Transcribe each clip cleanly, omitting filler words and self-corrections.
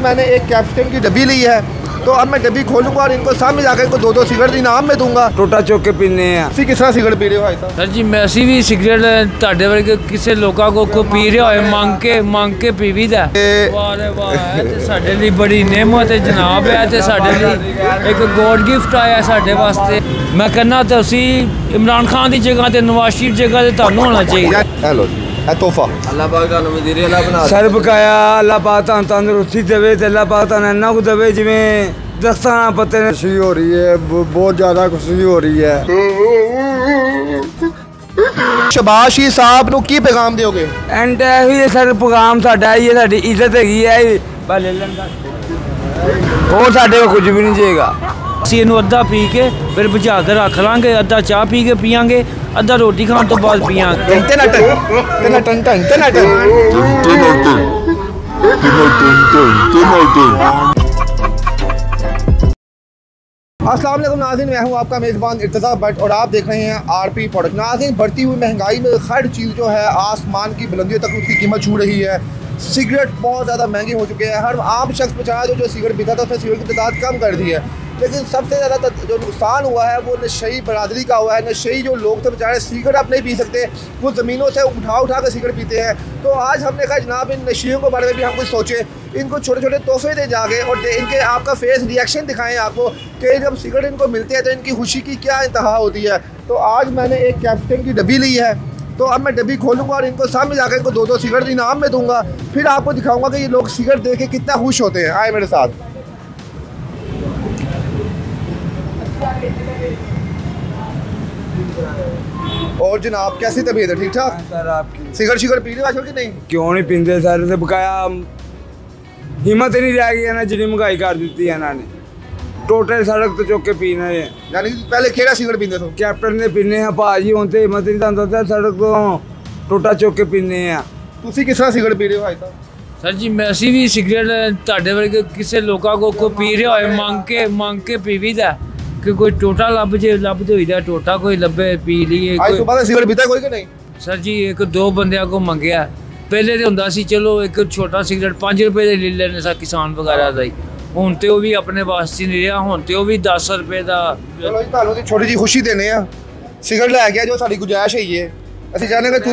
मैंने एक कैप्टन की डब्बी ली है, तो अब मैं डब्बी खोलूंगा और इनको सामने जाकर इनको 2-2 सिगरेट इनाम में दूंगा। टोटा चौक के पीने हैं। ਤੁਸੀਂ ਕਿਸ ਤਰ੍ਹਾਂ ਸਿਗਰਟ ਪੀ ਰਹੇ ਹੋ ਭਾਈ ਸਾਹਿਬ? सर जी मैं असी भी सिगरेट ਤੁਹਾਡੇ ਵਰਗੇ ਕਿਸੇ ਲੋਕਾਂ ਕੋ ਪੀ ਰਿਹਾ ਹੋਏ ਮੰਗ ਕੇ ਪੀਵੀਦਾ। ਵਾਹ ਰੇ ਵਾਹ, ਤੇ ਸਾਡੇ ਲਈ ਬੜੀ ਨਿਹਮਤ ਹੈ ਜਨਾਬ, ਹੈ ਤੇ ਸਾਡੇ ਲਈ ਇੱਕ ਗੋਡ ਗਿਫਟ ਆਇਆ ਸਾਡੇ ਵਾਸਤੇ। ਮੈਂ ਕਹਿੰਦਾ ਤੁਸੀਂ ਇਮਰਾਨ ਖਾਨ ਦੀ ਜਗ੍ਹਾ ਤੇ ਨਵਾਜ਼ ਸ਼ਰੀਫ ਜਗ੍ਹਾ ਤੇ ਤੁਹਾਨੂੰ ਹੋਣਾ ਚਾਹੀਦਾ। हेलो ਇਹ ਤੋਹਫਾ अल्लाह पाक ਤੁਹਾਨੂੰ ਵਜ਼ੀਰ ਆਲਾ ਬਣਾ ਸਰ ਬਕਾਇਆ। ਅੱਲਾਹ ਪਾਕ ਤੁਹਾਨੂੰ ਤੰਦਰੁਸਤੀ ਦੇਵੇ ਤੇ ਅੱਲਾਹ ਪਾਕ ਤੁਹਾਨੂੰ ਇੰਨਾ ਕੁ ਦੇਵੇ ਜਿਵੇਂ ਦਸਤਾਂ ਪੱਤੇ ਨੇ। खुशी हो रही है, बहुत ज़्यादा खुशी हो रही है। ਸ਼ਬਾਸ਼ ਜੀ ਸਾਹਿਬ ਨੂੰ ਕੀ ਪੈਗਾਮ ਦਿਓਗੇ? ਐਂਡ ਇਹੀ ਸਰ ਪੈਗਾਮ ਸਾਡਾ ਇਹ ਸਾਡੀ ਇੱਜ਼ਤ ਹੈਗੀ ਹੈ ਬਸ ਲੈ ਲੈਂਦਾ, ਹੋਰ ਸਾਡੇ ਕੋਲ ਕੁਝ ਵੀ ਨਹੀਂ ਜਾਏਗਾ। ਅਸੀਂ ਇਹਨੂੰ ਅੱਧਾ ਪੀ ਕੇ ਫਿਰ ਬੁਝਾ ਕੇ ਰੱਖ ਲਾਂਗੇ, ਅੱਧਾ ਚਾਹ ਪੀ ਕੇ ਪੀਆਂਗੇ, ਅੱਧਾ ਰੋਟੀ ਖਾਣ ਤੋਂ ਬਾਅਦ ਪੀਆਂਗੇ। अस्सलाम वालेकुम नाज़रीन, मैं हूं आपका मेज़बान इर्तज़ा भट्ट और आप देख रहे हैं आरपी प्रोडक्ट। नाज़रीन, बढ़ती हुई महंगाई में हर चीज़ जो है आसमान की बुलंदियों तक उसकी कीमत छू रही है। सिगरेट बहुत ज़्यादा महंगी हो चुके हैं। हर आम शख्स बेचारा जो सिगरेट पीता था उसने सिगरेट की तादाद कम कर दी है, लेकिन सबसे ज़्यादा जो नुकसान हुआ है वो नशई बरादरी का हुआ है। नशई जो लोग थे बेचारे सिगरेट अब नहीं पी सकते, वो ज़मीनों से उठा कर सिगरेट पीते हैं। तो आज हमने कहा जनाब इन नशियों के बारे में भी हम कुछ सोचें, इनको छोटे छोटे तोहफे दे जाके और इनके आपका फेस रिएक्शन दिखाएं आपको कि जब सिगरेट इनको मिलते हैं तो इनकी खुशी की क्या इंतहा होती है। तो आज मैंने एक कैप्टन की डब्बी ली है, तो अब मैं डब्बी खोलूंगा और इनको सामने जाकर इनको 2-2 सिगरेट इनाम में दूंगा। फिर आपको दिखाऊंगा कि ये लोग सिगरेट दे के कितना खुश होते हैं। आए मेरे साथ। और जनाब कैसी तबीयत है? ठीक ठाक सर आपकी सिगरेट पी रहे हो आजकल कि नहीं? क्यों नहीं पींदे सर, ਤੇ ਬਕਾਇਆ ਹਿੰਮਤ ਹੀ ਨਹੀਂ ਰਹਿ ਗਈ ਨਾ, ਜਿੰਨੀ ਮਹਿੰਗਾਈ ਕਰ ਦਿੱਤੀ ਇਹਨਾਂ ਨੇ। ਟੋਟੇ ਸੜਕ ਤੋਂ ਚੁੱਕ ਕੇ ਪੀਣਾ ਹੈ। यानी कि पहले केड़ा सिगरेट पींदे थे? ਕੈਪਟਨ ਦੇ ਪੀਨੇ ਆ ਭਾਜੀ, ਹੁਣ ਤੇ ਹਿੰਮਤ ਨਹੀਂ ਦੰਦਾ ਸੜਕ ਤੋਂ ਟੋਟਾ ਚੁੱਕ ਕੇ ਪੀਨੇ ਆ। ਤੁਸੀਂ ਕਿਸ ਤਰ੍ਹਾਂ ਸਿਗਰਟ ਪੀ ਰਹੇ ਹੋ ਭਾਈ ਸਾਹਿਬ? ਸਰ ਜੀ ਮੈਂ ਅਸੀਂ ਵੀ ਸਿਗਰਟ ਤੁਹਾਡੇ ਵਰਗੇ ਕਿਸੇ ਲੋਕਾਂ ਕੋ ਪੀ ਰਿਹਾ ਹੋਏ ਮੰਗ ਕੇ ਪੀਵੀਦਾ ਕਿ ਕੋਈ ਟੋਟਾ ਲੱਭ ਹੋਈਦਾ, ਟੋਟਾ ਕੋਈ ਲੱਭੇ ਪੀ ਲਈਏ। आज सुबह से सिगरेट पीता है कोई कि नहीं? ਸਰ ਜੀ 1-2 ਬੰਦਿਆਂ ਕੋ ਮੰਗਿਆ। ਪਹਿਲੇ ਤੇ ਹੁੰਦਾ ਸੀ ਚਲੋ ਇੱਕ ਛੋਟਾ ਸਿਗਰਟ 5 ਰੁਪਏ ਦੇ ਲੈ ਲੈਣੇ ਸਾ ਕਿਸਾਨ ਵਗੈਰਾ ਦਾ ਹੀ, ਹੁਣ ਤੇ ਉਹ ਵੀ ਆਪਣੇ ਵਾਸਤੇ ਨਹੀਂ ਰਿਹਾ, ਹੁਣ ਤੇ ਉਹ ਵੀ 10 ਰੁਪਏ ਦਾ। ਚਲੋ ਜੀ ਤੁਹਾਨੂੰ ਦੀ ਛੋਟੀ ਜੀ ਖੁਸ਼ੀ ਦੇਣੇ ਆ, ਸਿਗਰਟ ਲੈ ਗਿਆ ਜੋ ਸਾਡੀ ਗੁਜਾਇਸ਼ ਹੈਗੀ ਹੈ। ਅਸੀਂ ਚਾਹੁੰਦੇ ਹਾਂ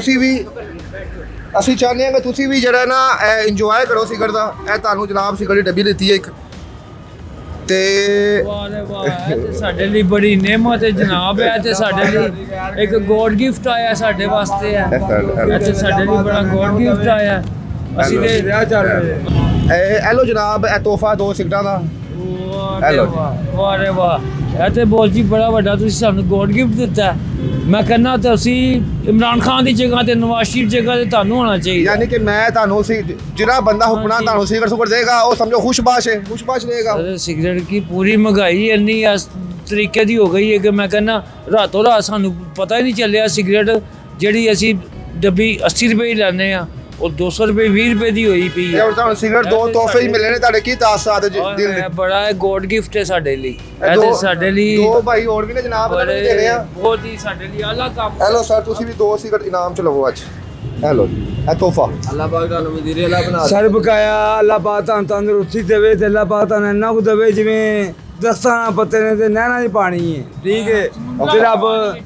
ਕਿ ਤੁਸੀਂ ਵੀ ਜਿਹੜਾ ਨਾ ਇੰਜੋਏ ਕਰੋ ਸਿਗਰਟ ਦਾ। ਇਹ ਤੁਹਾਨੂੰ ਜਨਾਬ ਸਿਗਰਟ ਦੀ ਡੱਬੀ ਦਿੱਤੀ ਹੈ ਇੱਕ, ਤੇ ਵਾਹ ਰੇ ਵਾਹ, ਤੇ ਸਾਡੇ ਲਈ ਬੜੀ ਨਿਹਮਤ ਹੈ ਜਨਾਬ, ਹੈ ਤੇ ਸਾਡੇ ਲਈ ਇੱਕ ਗੋਡ ਗਿਫਟ ਆਇਆ ਸਾਡੇ ਵਾਸਤੇ ਹੈ, ਤੇ ਸਾਡੇ ਲਈ ਬੜਾ ਗੋਡ ਗਿਫਟ ਆਇਆ। ਅਸੀਂ ਤੇ ਵਿਆਹ ਚੱਲ ਰਹੇ। ਹੈਲੋ ਜਨਾਬ, ਇਹ ਤੋਹਫਾ 2 ਸਿਗਰਟਾਂ ਦਾ। ਵਾਹ ਰੇ ਵਾਹ, ਇਹ ਤੇ ਬਹੁਤ ਜੀ ਬੜਾ ਵੱਡਾ ਤੁਸੀਂ ਸਾਨੂੰ ਗੋਡ ਗਿਫਟ ਦਿੱਤਾ। ਮੈਂ ਕਹਿੰਦਾ ਤੁਸੀਂ ਇਮਰਾਨ ਖਾਨ ਦੀ ਜਗ੍ਹਾ ਤੇ ਨਵਾਜ਼ ਸ਼ਰੀਫ ਜਗ੍ਹਾ ਤੇ ਤੁਹਾਨੂੰ ਹੋਣਾ ਚਾਹੀਦਾ। यानी कि मैं ਤੁਹਾਨੂੰ ਜਿਹੜਾ ਬੰਦਾ ਹੁਕਮਰਾਨ ਤੁਹਾਨੂੰ ਸਿਗਰਟ ਦੇਗਾ ਉਹ ਸਮਝੋ ਖੁਸ਼ਬਾਸ਼ ਰਹੇਗਾ। ਸਿਗਰਟ ਕੀ ਪੂਰੀ ਮਹਿੰਗਾਈ ਇੰਨੀ ਇਸ ਤਰੀਕੇ ਦੀ ਹੋ ਗਈ ਹੈ ਕਿ ਮੈਂ ਕਹਿੰਦਾ ਰਾਤੋਂ ਰਾਤ ਸਾਨੂੰ ਪਤਾ ਹੀ ਨਹੀਂ ਚੱਲਿਆ। ਸਿਗਰਟ ਜਿਹੜੀ ਅਸੀਂ ਡੱਬੀ 80 ਰੁਪਏ ਹੀ ਲੈਂਦੇ ਆ, ਉਹ 200 ਰੁਪਏ 20 ਰੁਪਏ ਦੀ ਹੋਈ ਪਈ ਹੈ। ਤੁਹਾਨੂੰ ਸਿਗਰਟ 2 ਤੋਹਫੇ ਹੀ ਮਿਲੇ ਨੇ, ਤੁਹਾਡੇ ਕੀ ਤਾਸਸਾਤ ਦਿਲ ਦੇ? ਬੜਾ ਹੈ ਗੋਡ ਗਿਫਟ ਹੈ ਸਾਡੇ ਲਈ, ਇਹ ਤੇ ਸਾਡੇ ਲਈ 2 ਭਾਈ ਹੋਰ ਵੀ ਨੇ ਜਨਾਬ, ਉਹਨਾਂ ਨੂੰ ਵੀ ਦੇਣੇ ਆ। ਬਹੁਤ ਹੀ ਸਾਡੇ ਲਈ ਆਲਾ ਕੰਮ। ਹੈਲੋ ਸਰ, ਤੁਸੀਂ ਵੀ 2 ਸਿਗਰਟ ਇਨਾਮ ਚ ਲਵੋ ਅੱਜ। ਹੈਲੋ ਜੀ, ਇਹ ਤੋਹਫਾ। ਅੱਲਾਹ ਪਾਕ ਤੁਹਾਨੂੰ ਵਜ਼ੀਰ ਆਲਾ ਬਣਾ ਸਰ ਬਕਾਇਆ। ਅੱਲਾਹ ਪਾਕ ਤੁਹਾਨੂੰ ਤੰਦਰੁਸਤੀ ਦੇਵੇ ਤੇ ਅੱਲਾਹ ਪਾਕ ਤੁਹਾਨੂੰ ਇੰਨਾ ਕੁ ਦੇਵੇ ਜਿਵੇਂ ਦਸਤਾਂ ਪੱਤੇ ਨੇ ਤੇ ਨਹਿਰਾਂ ਦੀ ਪਾਣੀ ਹੈ। ਠੀਕ ਹੈ, ਤੇ ਰੱਬ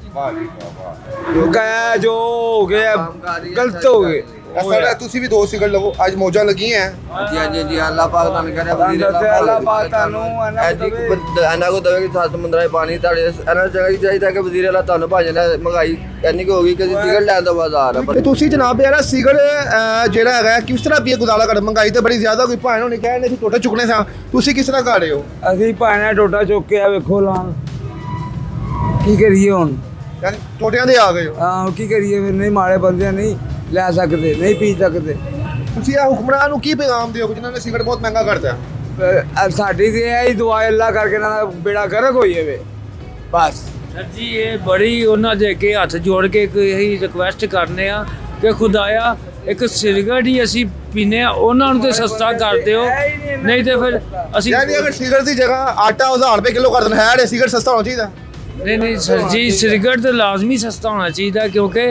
ਬਕਾਇਆ ਜੋ ਹੋ ਗਿਆ ਗਲਤ ਹੋ ਗਏ। सर ਤੁਸੀਂ ਵੀ 2 ਸਿਗਰਟ ਲਵੋ, ਅੱਜ ਮੌਜਾਂ ਲੱਗੀਆਂ ਹੈ। ਜੀ ਅੱਲਾਹ ਪਾਕ ਤੁਹਾਨੂੰ ਕਰੇ ਵਜ਼ੀਰ ਆਲਾ, ਅੱਲਾਹ ਪਾਕ ਤੁਹਾਨੂੰ ਇਹਨਾਂ ਕੋ ਦੇਵੇ ਕਿ 7 ਸਮੁੰਦਰਾਂ 'ਚ ਪਾਣੀ ਤੁਹਾਡੇ ਇਹਨਾਂ ਜਗ੍ਹਾ ਹੀ ਚਾਹੀਦਾ ਕਿ ਵਜ਼ੀਰ ਆਲਾ ਤੁਹਾਨੂੰ ਭਾਜਣ ਮਹਿੰਗਾਈ ਇੰਨੀ ਹੋ ਗਈ ਕਿ ਸਿਗਰਟ ਲੈਣ ਤੋਂ ਬਾਜ਼ਾਰ ਆ। ਤੁਸੀਂ ਜਨਾਬ ਯਾਰ ਸਿਗਰਟ ਜਿਹੜਾ ਹੈਗਾ ਕਿਸ ਤਰ੍ਹਾਂ ਪੀਏ ਗੁਜ਼ਾਰਾ ਕਰ? ਮਹਿੰਗਾਈ ਤਾਂ ਬੜੀ ਜ਼ਿਆਦਾ ਹੋ ਗਈ, ਭਾਣ ਉਹਨੇ ਕਹਿਣੇ ਸੀ ਟੋਟੇ ਚੁੱਕਣੇ ਸਾਂ, ਤੁਸੀਂ ਕਿਸ ਤਰ੍ਹਾਂ ਕਰ ਰਹੇ ਹੋ? ਅਸੀਂ ਭਾਣਾ ਟੋਟਾ ਚੁੱਕ ਕੇ ਆ ਵੇਖੋ ਲਾਂ, ਕੀ ਕਰੀਏ ਹੁਣ? ਯਾਨੀ ਟੋਟਿਆਂ ਦੇ ਆ ਗਏ ਹੋ? ਹਾਂ, ਕੀ ਕਰੀਏ ਫਿਰ, ਨਹੀਂ ਮਾੜੇ ਬੰਦੇ ਨਹੀਂ ਲੈ ਸਕਦੇ, ਨਹੀਂ ਪੀ ਸਕਦੇ। ਤੁਸੀਂ ਇਹ ਹੁਕਮਰਾਨ ਨੂੰ ਕੀ ਪੈਗਾਮ ਦਿਓਗੇ ਜਿਨ੍ਹਾਂ ਨੇ ਸਿਗਰਟ ਬਹੁਤ ਮਹਿੰਗਾ ਕਰਤਾ? ਸਾਡੀ ਤੇ ਇਹੀ ਦੁਆ ਅੱਲਾਹ ਕਰਕੇ ਨਾ ਬੇੜਾ ਗਰਕ ਹੋਈ ਜਾਵੇ ਬਸ। ਸਰ ਜੀ ਇਹ ਬੜੀ ਉਹਨਾਂ ਦੇ ਅੱਗੇ ਹੱਥ ਜੋੜ ਕੇ ਇਹੀ ਰਿਕੁਐਸਟ ਕਰਨੇ ਆ ਕਿ ਖੁਦਾਇਆ ਇੱਕ ਸਿਗਰਟ ਹੀ ਅਸੀਂ ਪੀਨੇ ਆ, ਉਹਨਾਂ ਨੂੰ ਤੇ ਸਸਤਾ ਕਰ ਦਿਓ, ਨਹੀਂ ਤੇ ਫਿਰ ਅਸੀਂ ਯਾਨੀ ਅਗਰ ਸਿਗਰਟ ਦੀ ਜਗ੍ਹਾ ਆਟਾ 1000 ਰੁਪਏ ਕਿਲੋ ਕਰ ਦੇਣ ਹੈ, ਸਿਗਰਟ ਸਸਤਾ ਹੋਣਾ ਚਾਹੀਦਾ। नहीं सर जी, सिगरेट तो लाजमी सस्ता होना चाहिए क्योंकि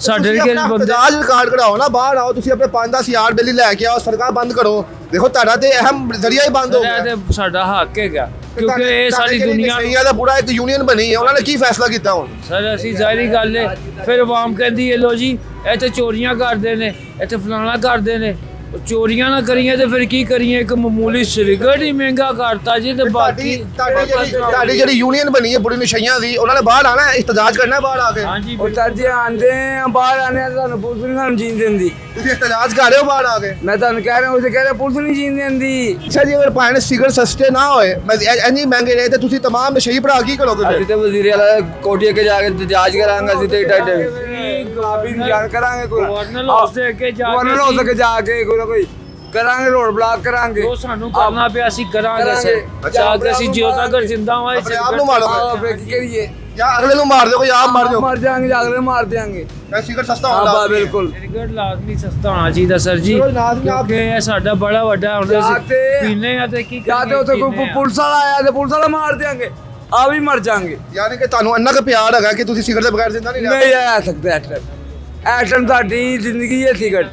ਸਾਡੇ ਵਰਗੇ ਬੰਦੇ ਇhtਜਾਜ ਰਿਕਾਰਡ ਕਢਾਓ ਨਾ, ਬਾਹਰ ਆਓ ਤੁਸੀਂ ਆਪਣੇ 5-10 ਹਜ਼ਾਰ ਬਿੱਲੀ ਲੈ ਕੇ ਆਓ, ਸੜਕਾਂ ਬੰਦ ਕਰੋ। ਦੇਖੋ ਤੁਹਾਡਾ ਤੇ ਅਹਿਮ ਜ਼ਰੀਆ ਹੀ ਬੰਦ ਹੋ ਗਿਆ। ਇਹ ਤੇ ਸਾਡਾ ਹੱਕ ਹੈਗਾ ਕਿਉਂਕਿ ਇਹ ਸਾਰੀ ਦੁਨੀਆ ਦਾ ਪੂਰਾ ਇੱਕ ਯੂਨੀਅਨ ਬਣੀ ਹੈ, ਉਹਨਾਂ ਨੇ ਕੀ ਫੈਸਲਾ ਕੀਤਾ ਹੁਣ? ਸਰ ਅਸੀਂ ਜ਼ਾਹਿਰੀ ਗੱਲ ਹੈ, ਫਿਰ ਆਵਾਮ ਕਹਿੰਦੀ ਹੈ ਲੋ ਜੀ ਇੱਥੇ ਚੋਰੀਆਂ ਕਰਦੇ ਨੇ, ਇੱਥੇ ਫਲਾਣਾ ਕਰਦੇ ਨੇ। ਚੋਰੀਆਂ ਨਾ ਕਰੀਏ ਤੇ ਫਿਰ ਕੀ ਕਰੀਏ? ਇੱਕ ਮਾਮੂਲੀ ਸਿਗਰਟ ਹੀ ਮਹਿੰਗਾ ਕਰਤਾ ਜੀ। ਤੇ ਬਾਕੀ ਤੁਹਾਡੀ ਜਿਹੜੀ ਯੂਨੀਅਨ ਬਣੀ ਹੈ ਬੁਰੀ ਨਸ਼ਈਆਂ ਦੀ, ਉਹਨਾਂ ਨੇ ਬਾਹਰ ਆਣਾ, ਇhtਜਾਜ ਕਰਨਾ ਬਾਹਰ ਆ ਕੇ। ਹਾਂਜੀ ਉਹ ਸਰ ਜੀ ਆਂਦੇ ਆ ਬਾਹਰ ਆਨੇ ਤੁਹਾਨੂੰ ਪੁਲਿਸ ਨਹੀਂ ਸਾਨੂੰ ਜੀਣ ਦਿੰਦੀ। ਤੁਸੀਂ ਇhtਜਾਜ ਕਰ ਰਹੇ ਹੋ ਬਾਹਰ ਆ ਕੇ? ਮੈਂ ਤੁਹਾਨੂੰ ਕਹਿ ਰਿਹਾ ਉਹ ਕਹਿ ਰਿਹਾ ਪੁਲਿਸ ਨਹੀਂ ਜੀਣ ਦਿੰਦੀ। ਅੱਛਾ ਜੀ, ਅਗਰ ਭਾਵੇਂ ਸਿਗਰਟ ਸਸਤੇ ਨਾ ਹੋਏ, ਇੰਨੀ ਮਹਿੰਗੇ ਰਹੇ ਤੇ ਤੁਸੀਂ ਤਮਾਮ ਨਸ਼ਈ ਭਰਾ ਕੀ ਕਰੋਗੇ? ਅਸੀਂ ਤੇ ਵਜ਼ੀਰ ਆਲਾ ਕੋਠੀ ਅੱਗੇ ਜਾ ਕੇ ਇhtਜਾਜ ਕਰਾਂਗੇ। ਅਸੀਂ ਤੇ ਗੁਲਾਬੀ ਜਾਣ ਕਰਾਂਗੇ, ਕੋਈ ਗਵਰਨਰ ਹਾਊਸ ਦੇ ਅੱਗੇ ਜਾ ਗਵਰਨਰ ਹਾਊਸ ਅੱਗੇ ਜਾ ਕੇ ਕੋਈ ਨਾ ਕੋਈ ਕਰਾਂਗੇ, ਰੋਡ ਬਲਾਕ ਕਰਾਂਗੇ। ਉਹ ਸਾਨੂੰ ਕਰਨਾ ਪਿਆ, ਅਸੀਂ ਕਰਾਂਗੇ ਸਰ। ਅੱਛਾ ਕਿ ਅਸੀਂ ਜਿਉਂ ਤੱਕ ਜਿੰਦਾ ਹਾਂ ਆਪਣੇ ਆਪ ਨੂੰ ਮਾਰੋ ਫਿਰ ਕੀ ਕਰੀਏ? ਜਾਂ ਅਗਲੇ ਨੂੰ ਮਾਰ ਦਿਓ, ਕੋਈ ਆਪ ਮਾਰ ਦਿਓ। ਮਰ ਜਾਾਂਗੇ, ਅਗਲੇ ਮਾਰ ਦਿਆਂਗੇ। ਸਿਗਰਟ ਸਸਤਾ ਹੋਣਾ ਹਾਂ ਬਿਲਕੁਲ, ਸਿਗਰਟ ਲਾਜ਼ਮੀ ਸਸਤਾ ਹੋਣਾ ਚਾਹੀਦਾ ਸਰ ਜੀ, ਕਿਉਂਕਿ ਇਹ ਸਾਡਾ ਬੜਾ ਵੱਡਾ ਹੁੰਦਾ ਸੀ ਪੀਨੇ ਆ ਤੇ ਕੀ ਜਾਂ ਤੇ ਉੱਥੇ ਕੋਈ ਪੁਲਿਸ ਵਾਲਾ ਆਇਆ ਤੇ ਪੁਲਿਸ ਵਾਲਾ ਮਾਰ ਦਿਆਂਗੇ, ਆ ਵੀ ਮਰ ਜਾਾਂਗੇ। ਯਾਨੀ ਕਿ ਤੁਹਾਨੂੰ ਇੰਨਾ ਕੁ ਪਿਆਰ ਹੈਗਾ ਕਿ ਤੁਸੀਂ ਸਿਗਰਟ ਦੇ ਬਗੈਰ ਜ਼ਿੰਦਾ ਨਹੀਂ ਨਹੀਂ ਰਹਿ ਸਕਦੇ। ਐਟਮ ਸਾਡੀ ਜ਼ਿੰਦਗੀ ਹੈ ਸਿਗਰਟ।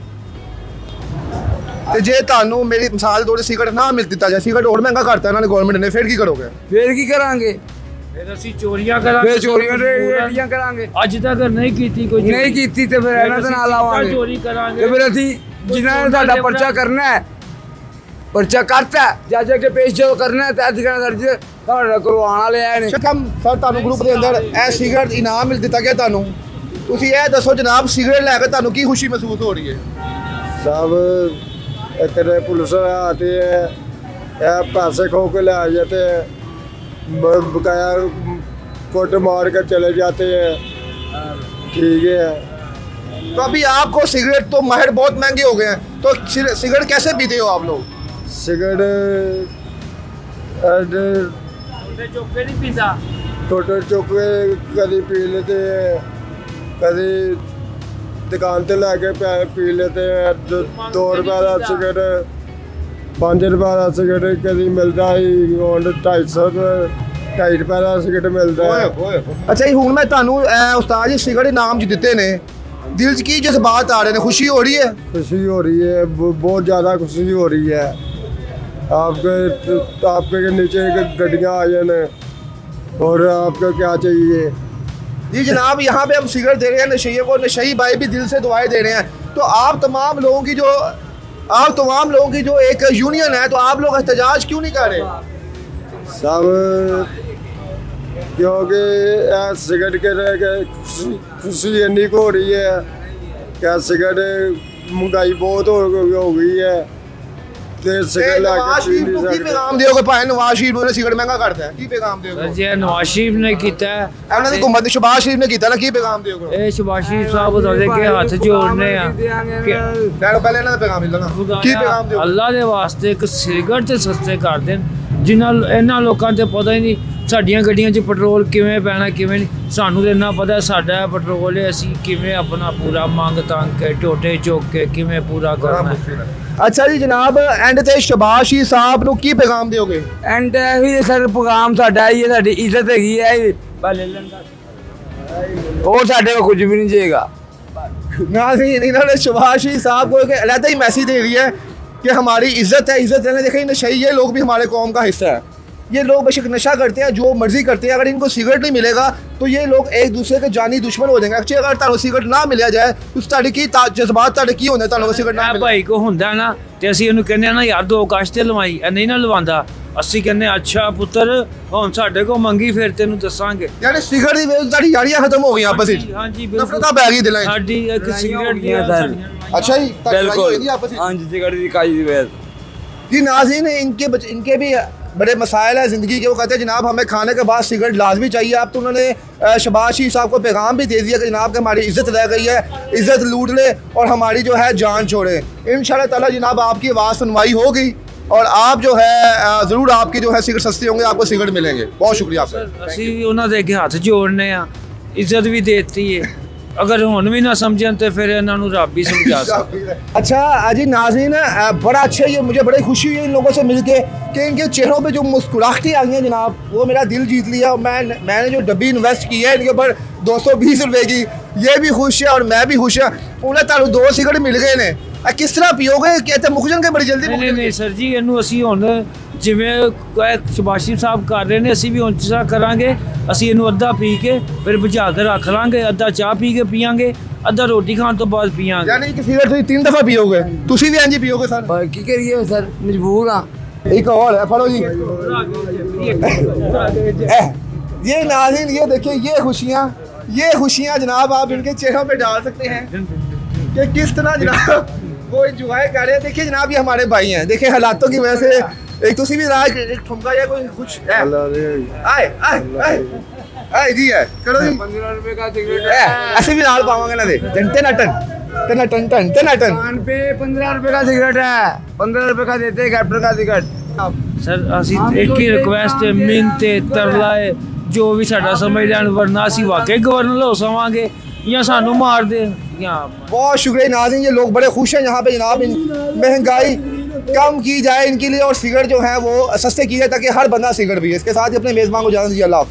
ਤੇ ਜੇ ਤੁਹਾਨੂੰ ਮੇਰੀ ਮਿਸਾਲ ਤੋੜੇ ਸਿਗਰਟ ਨਾ ਮਿਲ ਦਿੱਤਾ ਜਾਏ, ਸਿਗਰਟ ਹੋਰ ਮਹਿੰਗਾ ਕਰਤਾ ਇਹਨਾਂ ਨੇ ਗਵਰਨਮੈਂਟ ਨੇ, ਫਿਰ ਕੀ ਕਰੋਗੇ? ਫਿਰ ਕੀ ਕਰਾਂਗੇ? ਫਿਰ ਅਸੀਂ ਚੋਰੀਆਂ ਕਰਾਂਗੇ, ਫਿਰ ਚੋਰੀਆਂ ਰੇਡੀਆਂ ਕਰਾਂਗੇ। ਅੱਜ ਤੱਕ ਨਹੀਂ ਕੀਤੀ ਕੋਈ, ਨਹੀਂ ਕੀਤੀ ਤੇ ਫਿਰ ਇਹਨਾਂ ਦੇ ਨਾਲ ਆਵਾਂਗੇ, ਚੋਰੀ ਕਰਾਂਗੇ। ਤੇ ਫਿਰ ਅਸੀਂ ਜਿਨ੍ਹਾਂ ਨੇ ਸਾਡਾ ਪਰਚਾ ਕਰਨਾ ਹੈ, ਪਰਚਾ ਕਰਤਾ ਜੱਜ ਅੱਗੇ ਪੇਸ਼ ਜੋ ਕਰਨਾ ਹੈ ਤੇ ਅਧਿਕਾਰਾਂ ਦਰਜ ਤੁਹਾਡਾ ਕਰਵਾਉਣ ਵਾਲੇ ਆਏ ਨੇ। ਸ਼ਕਮ ਸਰ, ਤੁਹਾਨੂੰ ਗਰੁੱਪ ਦੇ ਅੰਦਰ ਇਹ ਸਿਗਰਟ ਇਨਾਮ ਮਿਲ ਦਿੱਤਾ ਗਿਆ ਤੁਹਾਨੂੰ, ਤੁਸੀਂ ਇਹ ਦੱਸੋ ਜਨਾਬ, ਸਿਗਰਟ ਲੈ ਕੇ ਤੁਹਾਨੂੰ ਕੀ ਖੁਸ਼ੀ ਮਹਿਸੂਸ ਹੋ ਰਹੀ ਹੈ? सब इतने पुलिस आती है, पैसे खो के ले आ जाते हैं, बकाया कोट मार कर चले जाते हैं। ठीक है, तो अभी आपको सिगरेट तो महर बहुत महंगे हो गए हैं, तो सिगरेट कैसे पीते हो आप लोग? सिगरेट चौके नहीं पीता, टोटे चौके कभी पी लेते हैं, कभी दुकान से लाके पी लेते हैं। 2 रुपए का सिगरेट, 5 रुपए का सिगरेट कभी मिलता है, 250 रुपए का सिगरेट मिलता है। अच्छा जी, ਹੁਣ ਮੈਂ ਤੁਹਾਨੂੰ ਉਸਤਾਦ ਜੀ ਸਿਗਰਟ ਇਨਾਮ ਚ ਦਿੱਤੇ ਨੇ, ਦਿਲ 'ਚ ਕੀ ਜਜ਼ਬਾਤ ਆ ਰਹੇ ਨੇ? खुशी हो रही है? खुशी हो रही है, बहुत ज़्यादा खुशी हो रही है। आपके नीचे गड्डियाँ आ जाए और आपको क्या चाहिए? जी जनाब, यहाँ पे हम सिगरेट दे रहे हैं नशइयों को, नशई भाई भी दिल से दुआएं दे रहे हैं। तो आप तमाम लोगों की जो एक यूनियन है, तो आप लोग एहतजाज क्यों नहीं कर रहे? सब क्योंकि सिगरेट के खुशी इन्नी को हो रही है क्या, सिगरेट महंगाई बहुत हो गई है। नवाज शरीफ को की पैगाम दियोगे? भाई नवाज शरीफ ने सिगरेट महंगा करता है, की पैगाम दियोगे? जी नवाज शरीफ ने कीता है, ਇਹਨਾਂ ਦੀ ਹੁਕੂਮਤ ਸ਼ਬਾਜ਼ ਸ਼ਰੀਫ ਨੇ ਕੀਤਾ ਨਾ, ਕੀ ਪੈਗਾਮ ਦਿਓਗੇ? ਇਹ ਸ਼ਬਾਜ਼ ਸ਼ਰੀਫ ਸਾਹਿਬ ਉਹਦੇ ਅੱਗੇ ਹੱਥ ਜੋੜਨੇ ਆ ਪਹਿਲੇ ਇਹਨਾਂ ਦਾ ਪੈਗਾਮ ਮਿਲਣਾ, ਕੀ ਪੈਗਾਮ ਦਿਓਗੇ? ਅੱਲਾ ਦੇ ਵਾਸਤੇ ਇੱਕ ਸਿਗਰਟ ਤੇ ਸਸਤੇ ਕਰ ਦੇਣ, ਜਿਨ੍ਹਾਂ ਇਹਨਾਂ ਲੋਕਾਂ ਤੇ ਪਤਾ ਹੀ ਨਹੀਂ ਸਾਡੀਆਂ ਗੱਡੀਆਂ 'ਚ ਪੈਟਰੋਲ ਕਿਵੇਂ ਪੈਣਾ ਕਿਵੇਂ ਨਹੀਂ। ਸਾਨੂੰ ਤਾਂ ਇੰਨਾ ਪਤਾ ਸਾਡਾ ਪੈਟਰੋਲ ਹੈ, ਅਸੀਂ ਕਿਵੇਂ ਆਪਣਾ ਪੂਰਾ ਮੰਗ ਤੰਗ ਕੇ ਟੋਟੇ ਚੁੱਕ ਕੇ ਕਿਵੇਂ ਪੂਰਾ ਕਰਨਾ। ਅੱਛਾ ਜੀ ਜਨਾਬ, ਐਂਡ ਤੇ ਸ਼ਬਾਜ਼ ਸ਼ਰੀਫ ਸਾਹਿਬ ਨੂੰ ਕੀ ਪੈਗਾਮ ਦਿਓਗੇ? ਐਂਡ ਵੀ ਸਰ ਪੈਗਾਮ ਸਾਡਾ ਹੀ ਹੈ, ਸਾਡੀ ਇੱਜ਼ਤ ਹੈਗੀ ਹੈ, और साढ़े को कुछ भी नहीं चाहिएगा। इन्होंने शबाज शरीफ साहब को एक अलग ही मैसेज दे दिया है कि हमारी इज्जत है, इज्जत रहने। देखिए नशे ये लोग भी हमारे कौम का हिस्सा है, ये लोग बेशक नशा करते हैं, जो मर्जी करते हैं, अगर इनको सिगरेट नहीं मिलेगा तो ये लोग एक दूसरे के जानी दुश्मन हो जाएंगे। एक्चुअली अगर तुहानू सिगरेट ना मिलिया जाए तो ਤੁਹਾਡੀ ਕੀ ਜਜ਼ਬਾਤ ਤੁਹਾਡੇ ਕੀ ਹੁੰਦੇ ਤੁਹਾਨੂੰ ਸਿਗਰਟ ਨਾ ਮਿਲੇ? ਭਾਈ ਕੋ ਹੁੰਦਾ ਨਾ ਤੇ ਅਸੀਂ ਇਹਨੂੰ ਕਹਿੰਦੇ ਆ ਨਾ ਯਾਰ 2 ਕਾਸ਼ ਤੇ ਲਵਾਈ, ਇਹ ਨਹੀਂ ਨਾ ਲਵਾਉਂਦਾ, ਅਸੀਂ ਕਹਿੰਦੇ ਅੱਛਾ ਪੁੱਤਰ ਹੁਣ ਸਾਡੇ ਕੋ ਮੰਗੀ ਫਿਰ ਤੈਨੂੰ ਦੱਸਾਂਗੇ। ਯਾਨੀ ਸਿਗਰਟ ਦੀ ਵੇਚ ਤੁਹਾਡੀ ਯਾਰੀਆਂ ਖਤਮ ਹੋ ਗਈਆਂ ਆਪਸ ਵਿੱਚ? ਹਾਂਜੀ ਨਫ਼ਰਤਾਂ ਪੈ ਗਈ ਦਿਲਾਂ 'ਚ? ਸਾਡੀ ਇੱਕ ਸਿਗਰਟ ਦੀ अच्छा जी, बिल्कुल हाँ जी, सिगरेट की काई वजह। जी नाज़रीन, इनके भी बड़े मसाइल हैं ज़िंदगी के। वो कहते हैं जनाब हमें खाने के बाद सिगरेट लाजमी चाहिए। आप तो उन्होंने शबाज शरीफ साहब को पैगाम भी दे दिया कि जनाब कि हमारी इज़्ज़त रह गई है, इज़्ज़त लूट ले और हमारी जो है जान छोड़े। इंशाअल्लाह ताला जनाब आपकी आवाज़ सुनवाई होगी और आप जो है ज़रूर आपकी जो है सिगरेट सस्ते होंगे, आपको सिगरेट मिलेंगे। बहुत शुक्रिया आपका। ਅਸੀਂ ਉਹਨਾਂ ਦੇ ਅੱਗੇ ਹੱਥ ਜੋੜਨੇ ਆ, ਇੱਜ਼ਤ ਵੀ ਦੇਤੀ ਹੈ, अगर हुन भी ना समझन तो फिर इन्हों रब ही समझा सकता। अच्छा जी नाज़रीन, बड़ा अच्छा, ये मुझे बड़ी खुशी हुई इन लोगों से मिलके कि इनके चेहरों पे जो मुस्कुराहटें आई हैं जनाब, वो मेरा दिल जीत लिया। और मैंने जो डब्बी इन्वेस्ट की है इनके ऊपर 220 रुपए की, ये भी खुश है और मैं भी खुश है। उन्हें तारू 2 सिगरेट मिल गए ने, किस तरह पियोगे? कहते मुक जाएंगे बड़ी जल्दी। नहीं सर जी, ਇਹਨੂੰ ਅਸੀਂ ਹੁਣ ਜਿਵੇਂ ਸ਼ਬਾਸ਼ੀ ਸਾਹਿਬ ਕਰ ਰਹੇ ਨੇ, ਅਸੀਂ ਵੀ ਹੁਣ ਜਿਹਾ ਕਰਾਂਗੇ। ਅਸੀਂ ਇਹਨੂੰ ਅੱਧਾ ਪੀ ਕੇ ਫਿਰ ਬੁਝਾ ਕੇ ਰੱਖ ਲਾਂਗੇ, ਅੱਧਾ ਚਾਹ ਪੀ ਕੇ ਪੀਆਂਗੇ, ਅੱਧਾ ਰੋਟੀ ਖਾਣ ਤੋਂ ਬਾਅਦ ਪੀਆਂਗੇ। यानी कि सिगरेट तुम 3 दफा पियोगे? तुसी भी इंज पियोगे सर? पर की करिए सर, मजबूर हाँ। एक और है, फड़ो जी। ये नाज़रीन, ये देखिए, ये खुशियाँ जनाब आप इनके चेहरों पे डाल सकते हैं कि किस तरह जनाब वो इंजॉय कर रहे हैं। देखिए जनाब, ये हमारे भाई हैं, देखिए हालातों की वजह से एक तुसी भी राज एक ठुमका या कोई कुछ है। आए आए आए आए जी है, करो जी। 15 रुपए का सिगरेट है, ऐसे भी नाल पावांगे ना दे टन दुकान पे 15 रुपए का सिगरेट है, 15 रुपए का देते हैं कैप्टन का सिगरेट। ਸਰ ਅਸੀਂ ਇੱਕ ਹੀ ਰਿਕੁਐਸਟ ਹੈ, ਮਿਹਨਤ ਹੈ, ਤਰਲਾ ਹੈ, ਜੋ ਵੀ ਸਾਡਾ ਸਮਝ ਲੈਣ, ਵਰਨਾ ਅਸੀਂ ਵਾਕਈ ਗਵਰਨਰ ਹੋ ਸਵਾਂਗੇ ਜਾਂ ਸਾਨੂੰ ਮਾਰ ਦੇ ਜਾਂ। बहुत शुक्रिया नाज़रीन, ये लोग बड़े खुश हैं यहाँ पे जनाब। महंगाई कम की जाए इनके लिए और सिगरेट जो है वो सस्ते की जाए ताकि हर बंदा सिगरेट पिए। इसके साथ ही अपने मेज़बान को इजाज़त दीजिए। अल्लाह।